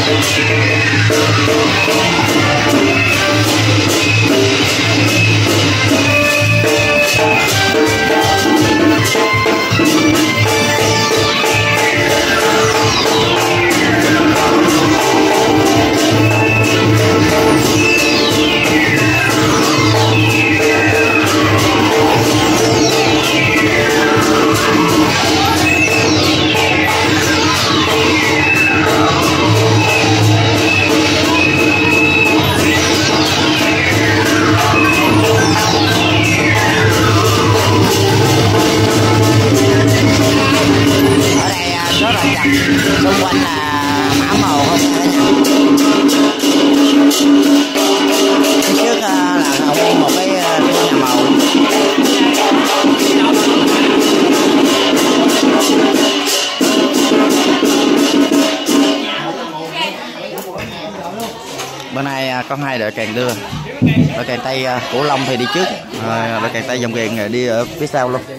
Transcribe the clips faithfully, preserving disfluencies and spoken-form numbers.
Bữa nay có hai đội càng đưa, đội càng Tây Cửu Long thì đi trước, đội càng Tây Dòng Ghiền đi ở phía sau luôn.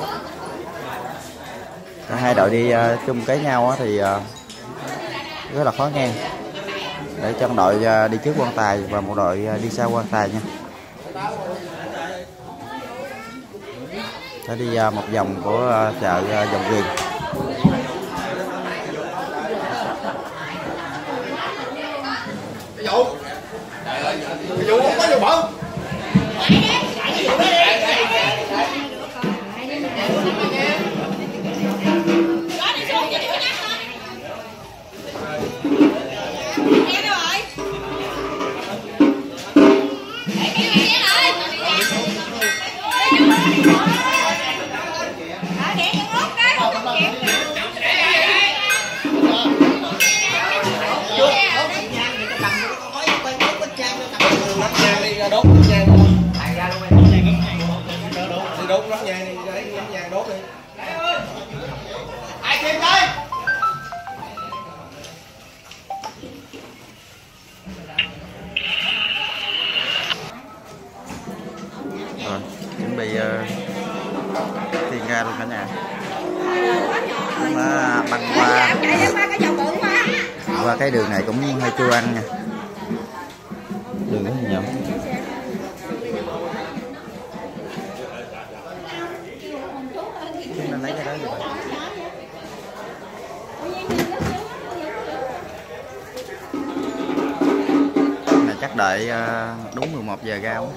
Hai đội đi chung kế nhau thì rất là khó nghe, để cho đội đi trước quan tài và một đội đi sau quan tài nha. Đã đi một vòng của chợ Dòng Ghiền. Cái vụ cái vụ không có vụ bự. Đốt nhang đi ra luôn đi đốt nắp nhang đi, lấy nắp nhang đốt đi. Ai kìm đây? Rồi, chuẩn bị uh, tiền ra luôn cả nhà. Nó băng qua qua cái đường này cũng hơi chua ăn nha. Đường nó nhỏ. Nên lấy cái đó rồi. Này chắc đợi đúng mười một giờ ra.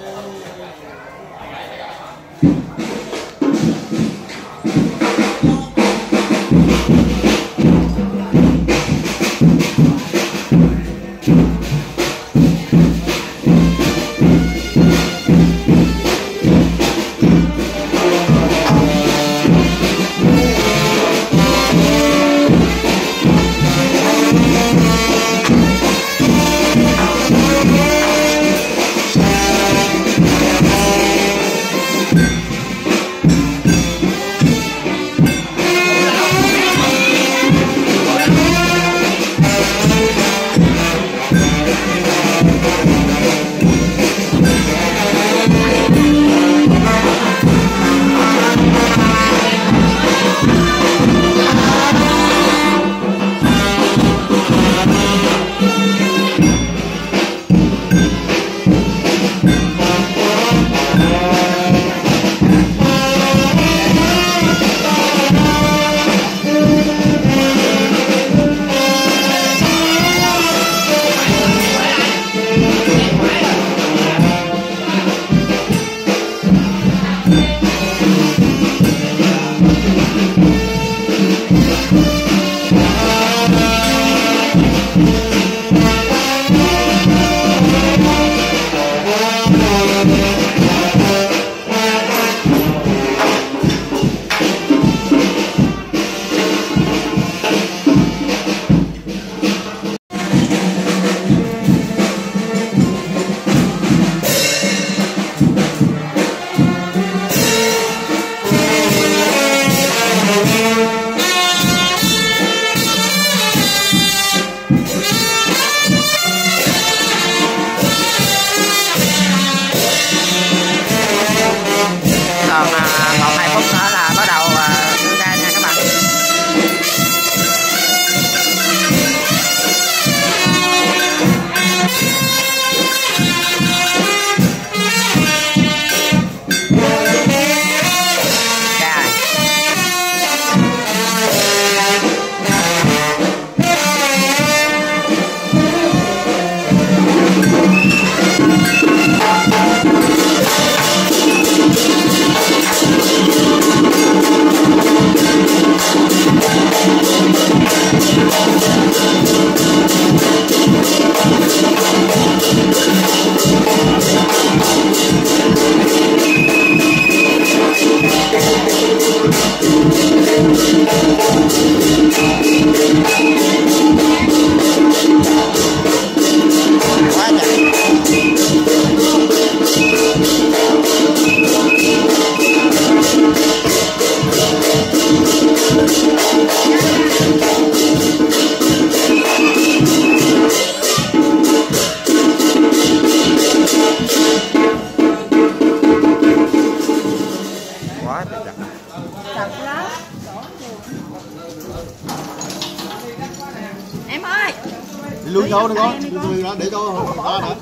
Em ơi, đi lui vô đi con, đi lui ra để cho ta đã.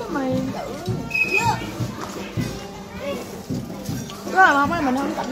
Có là không ấy, mình không tận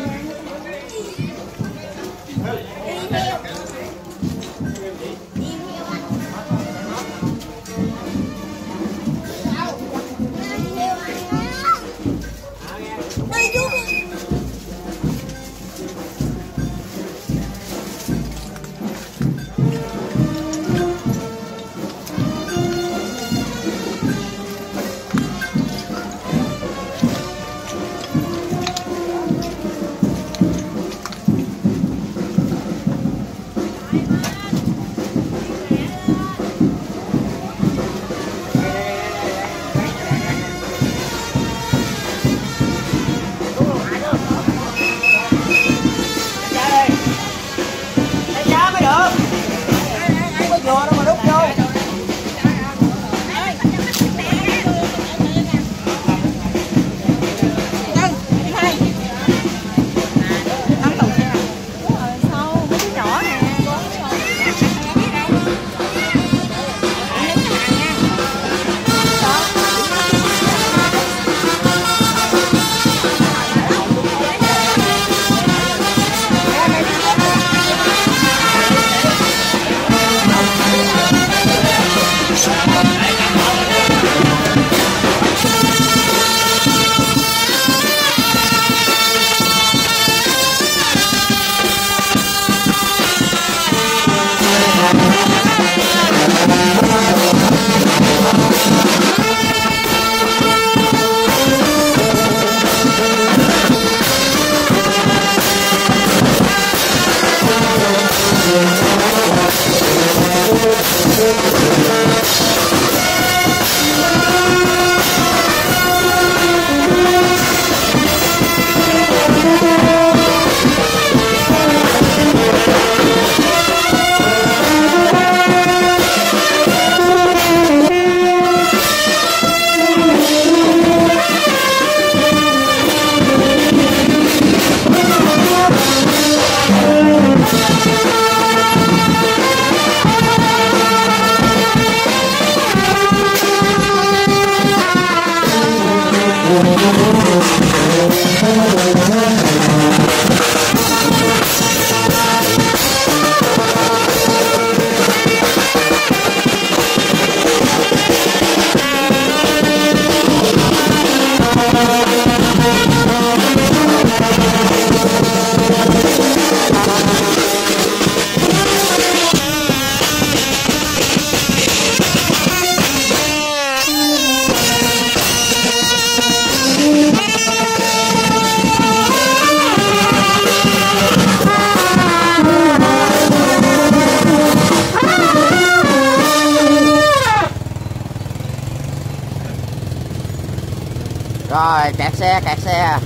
Rồi, kẹt xe, kẹt xe.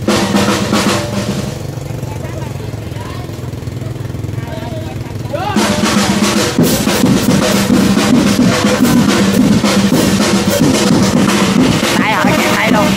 Đây hỏi kẹt đây luôn.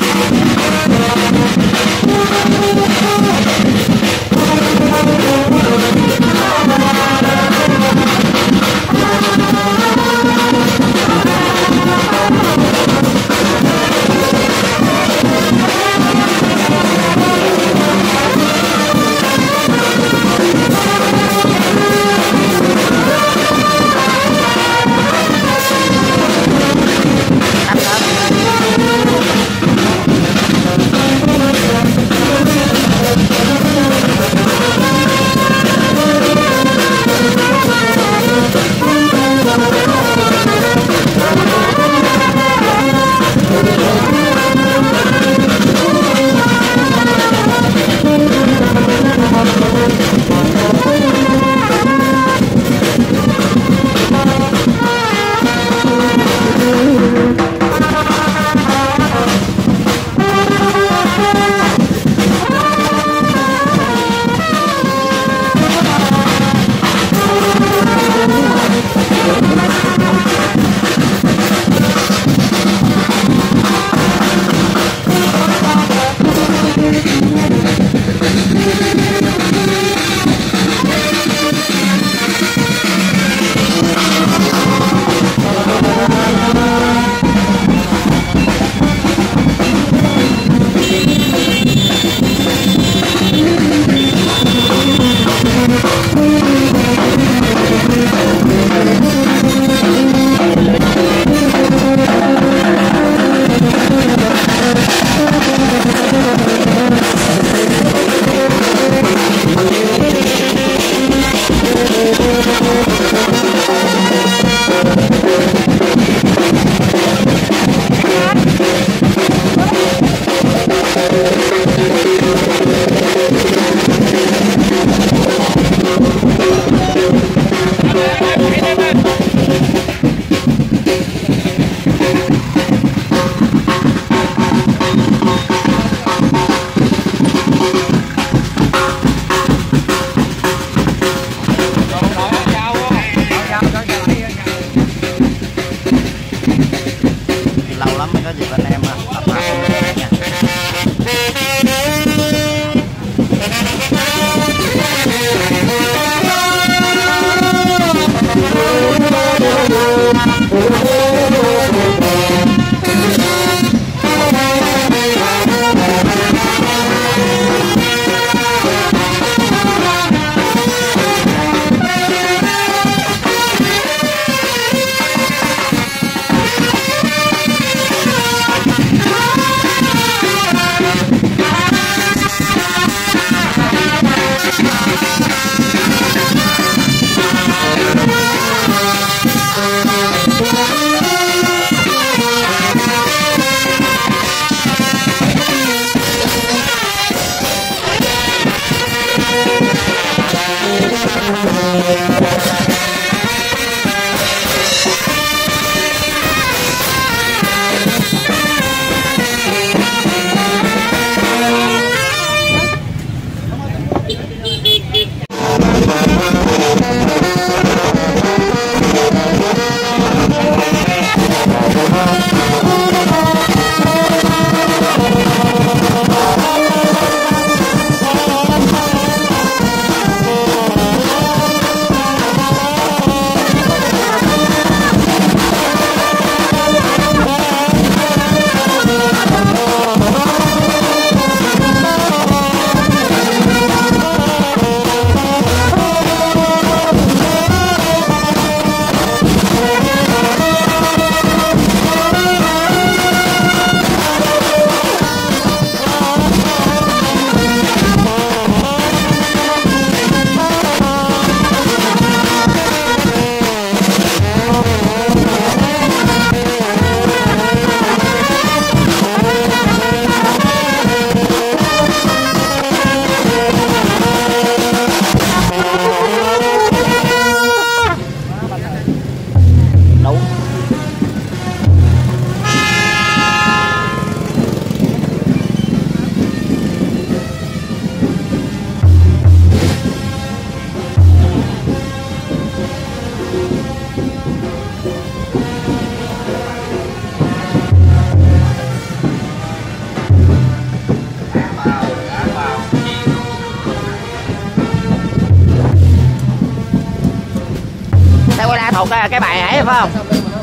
thuộc cái bài ấy phải không?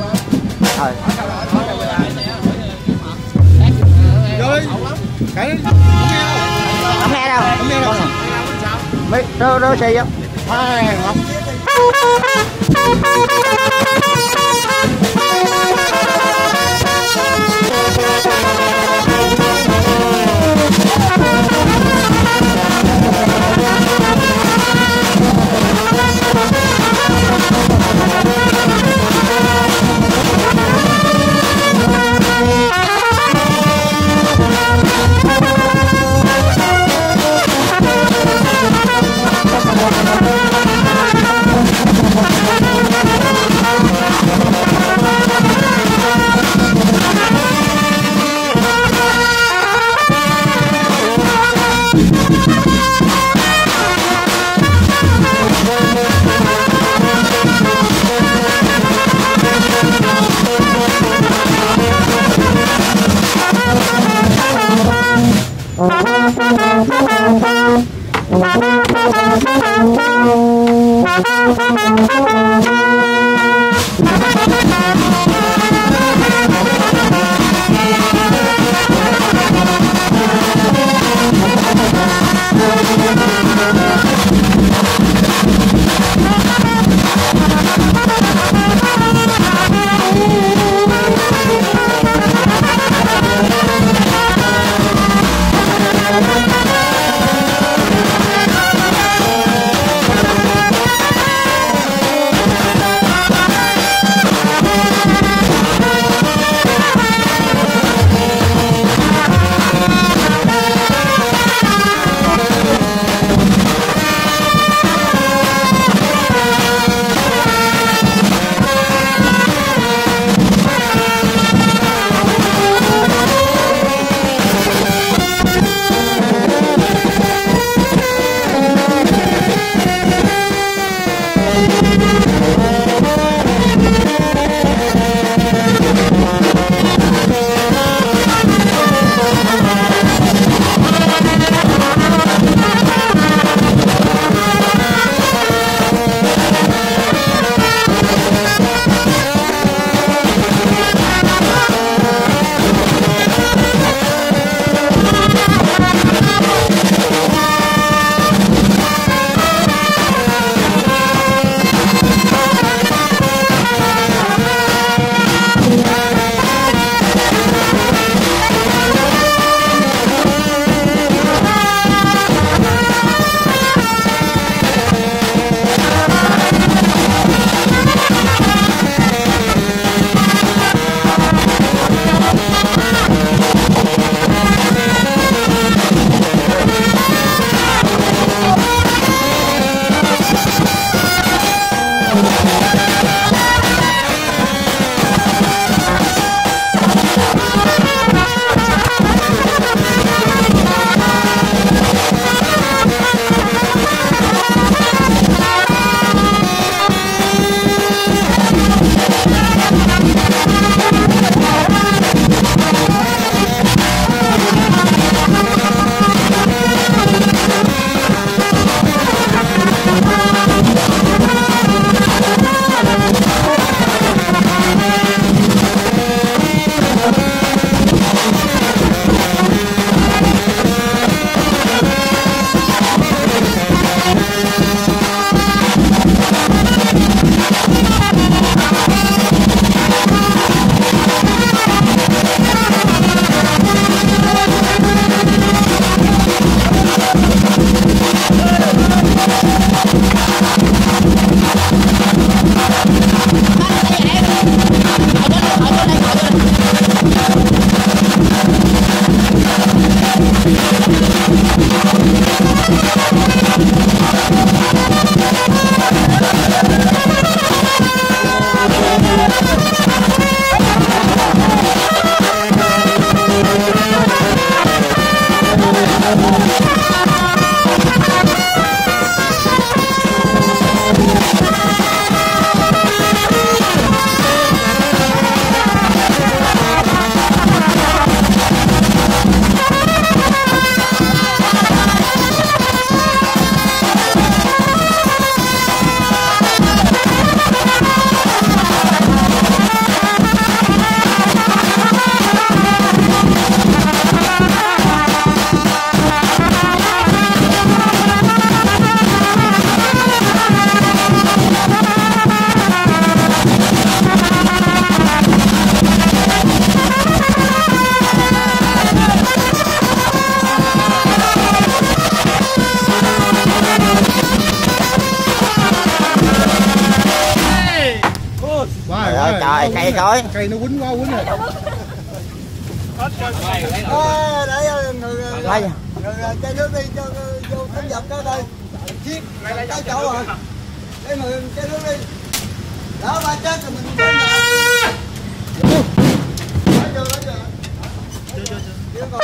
Thôi. Rồi. Cái Không nghe đâu. không nghe đâu. Mấy đô đô xì không? Hai không. Trời ơi trời, cây cối. Cây nó quýnh quá quýnh rồi. Đây. Cây nước đi cho vô tấm dập cái đây. Chiếc cái chỗ rồi. Để mà cây nước đi. Đó ba chết rồi mình lên nhà. Lấy vô lấy vô. Chưa chưa chưa.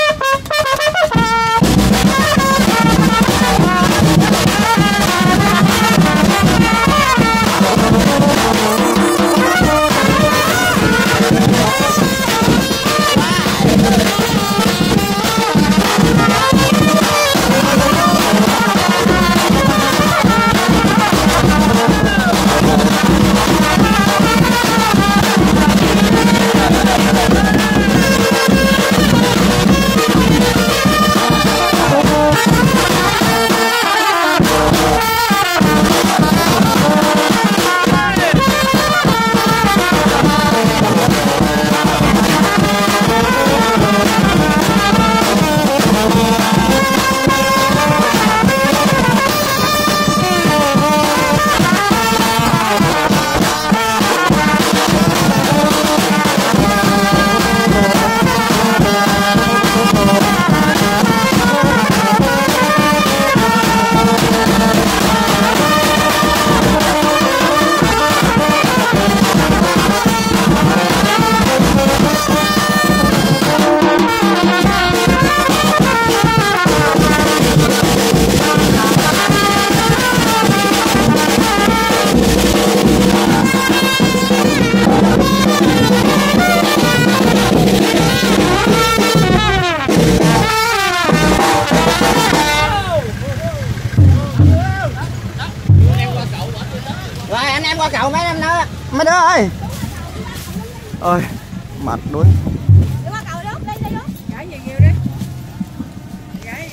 Qua cậu mấy em nữa. Mấy đứa ơi. Ôi, mệt đuối. Đi qua cầu đi, đi đi đi. Gãy nhiều nhiều đi. Gãy.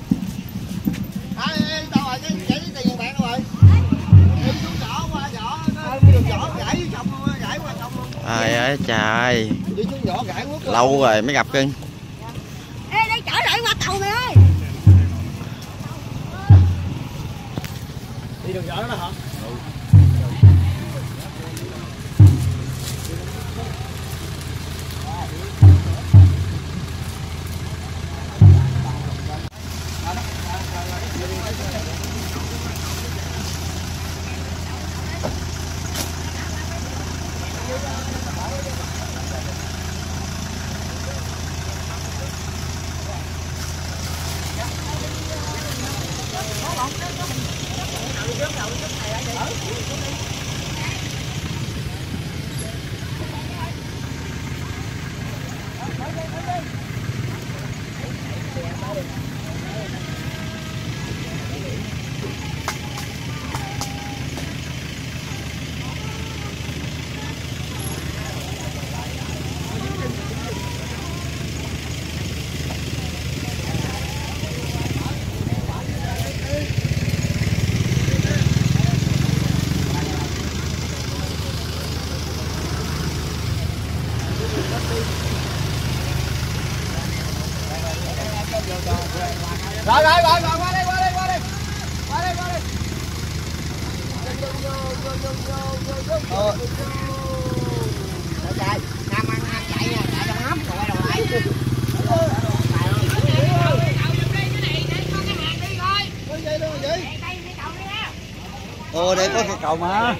Ai đâu rồi, cái gãy cái tiền bạn đâu rồi. Đi xuống nhỏ qua nhỏ, nó đường nhỏ gãy xong luôn, gãy qua xong luôn. Trời ơi trời. Đi xuống nhỏ gãy quốc. Lâu rồi mới gặp cưng. Ê đi trở lại qua cầu mày ơi. Đi đường nhỏ đó hả? Rồi rồi rồi rồi qua đây qua đây qua đây. Qua đây qua đây. Ờ. Chạy, Nam ăn Nam chạy nha, chạy trong nắm rồi quay đầu lại. Ồ đây có cái cầu mà.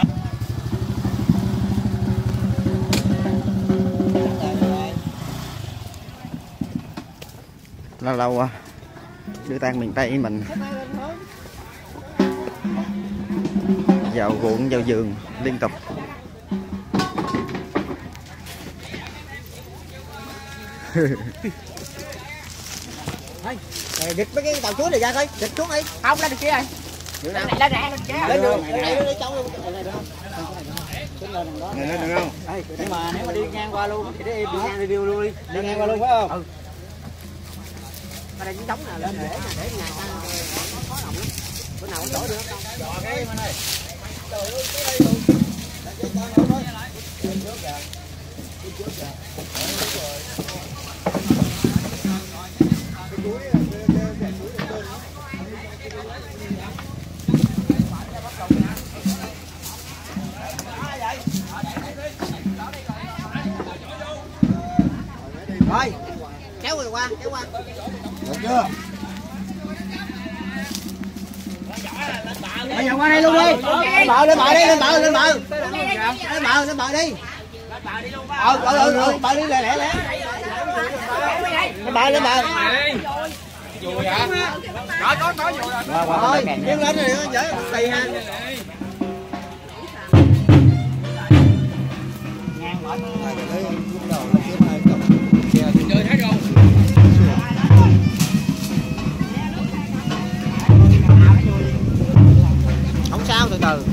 Lâu lâu à, đưa tan miền Tây mình vào ruộng vào vườn liên tục. Gịch mấy cái tàu chuối này ra coi, gịch xuống đi. Không lên được kia rồi. Lên này lên này lên kia. Lên đường, lên đi trong luôn. Lên được không? Này lên được không? Nhưng mà nếu mà đi ngang qua luôn thì đi đi ngang đi điêu luôn đi. Đi ngang qua luôn phải không? Ừ. Ở đây những đống nào lên để để ngày ta khó lòng lắm. Bữa nào có chỗ được không? Dò cái bên này. Rồi, kéo rồi qua, kéo qua. Được chưa? Bây giờ qua đây luôn đi. Lên bờ, lên bờ đi, lên bờ, lên bờ. Lên bờ, lên bờ đi. Ờ, ờ, ờ, ờ, bờ đi lẹ lẹ lẹ. Lên bờ, lên bờ. Dùi hả? Có có có dùi rồi. Rồi, đứng lên rồi dễ tì ha. Chơi hết không? Không sao, từ từ.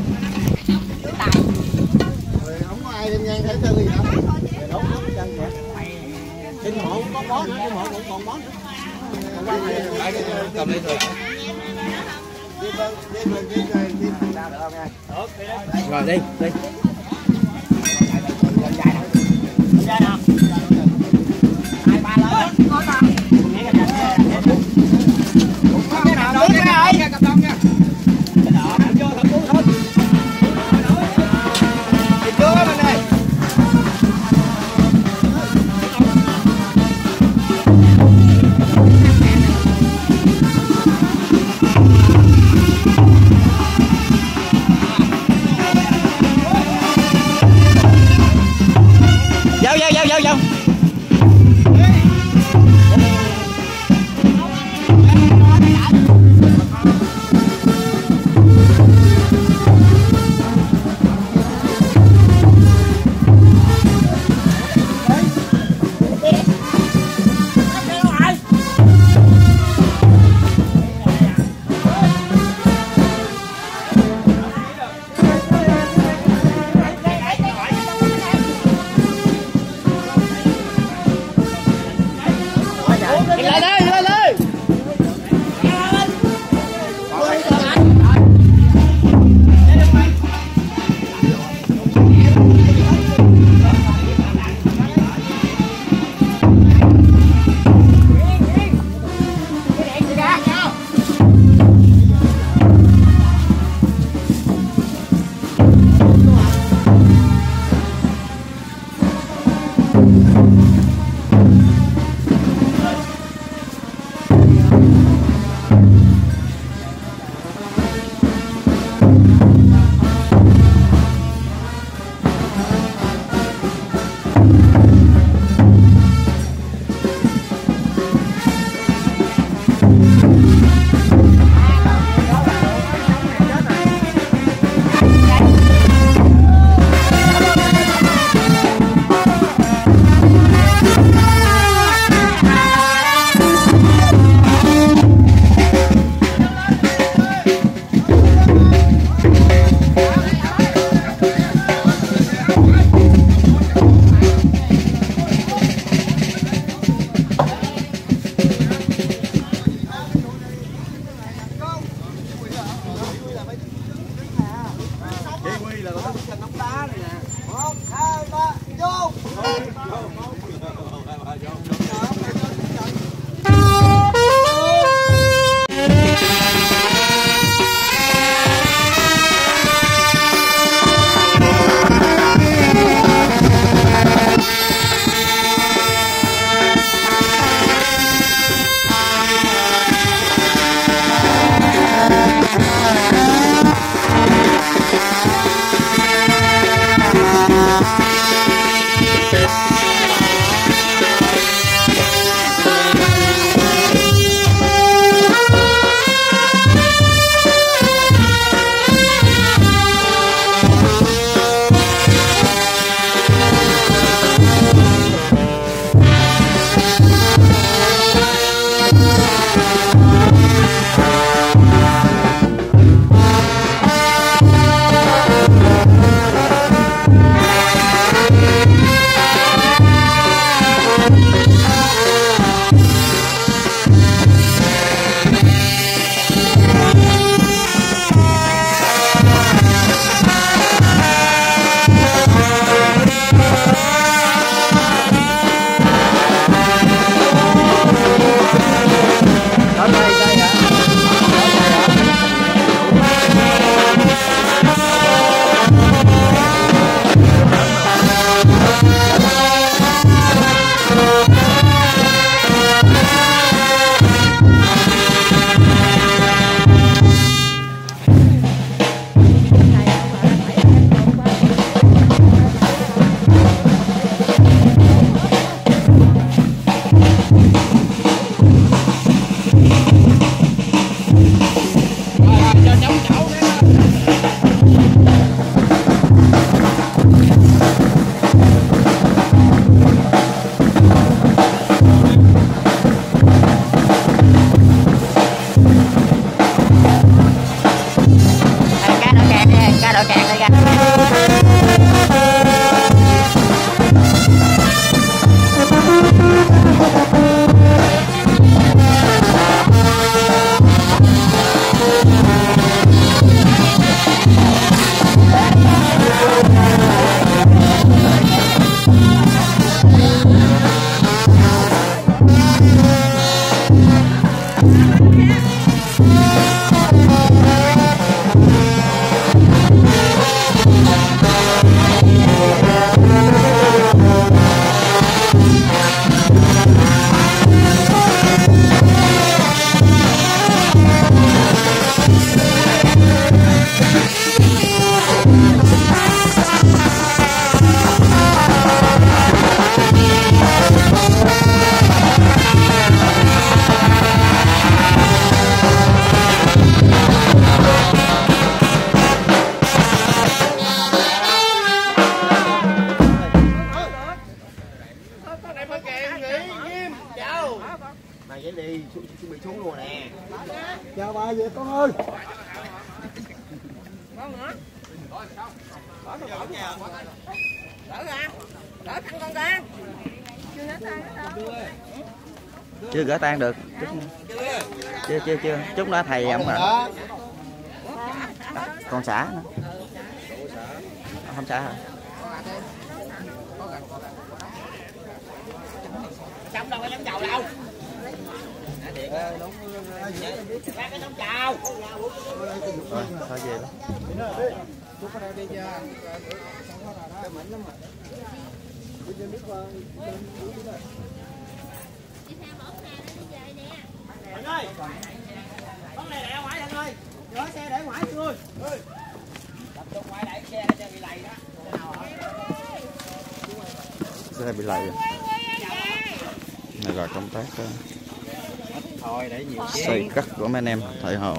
Không có ai đem nhang thấy chơi gì đâu. Đốt nắp chân kìa. Trên mộ cũng có bó nữa, trên mộ cũng còn bó nữa. Cầm lấy thôi. Rồi đi, đi. Vô vô vô vô vô. Lên đi, lên đi. Một, hai, ba, vô. nhà về con ơi. Con nữa. Bỏ nó bỏ nhà. Đỡ ra. Đỡ thằng con ra. Chưa hết tan đâu. Chưa gỡ tan được. Chưa chưa chưa. Chút nữa thầy ông rồi. Con xả nữa. Không xả hả? Xong đâu có giống chầu đâu. Ra cái giống chầu. Rồi, thôi về đó. Chút ở đây đi cho. Cái mảnh lắm mà. Đi cho nước qua. Thằng ơi. Con này để ngoài thằng ơi. Chở xe để ngoài thằng ơi. Tập trung ngoài để xe cho bị lầy đó. Xe bị lầy. Này là công tác Thôi để nhiều xây cất của mấy anh em thợ hồ.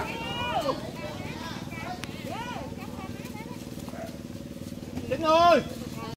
Trinh ơi.